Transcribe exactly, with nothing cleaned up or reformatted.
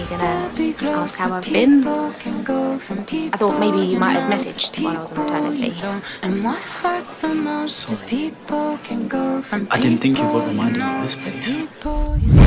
you gonna ask how I've been? I thought maybe you might have messaged while I was on maternity. Sorry. I didn't think you would remind me of this place.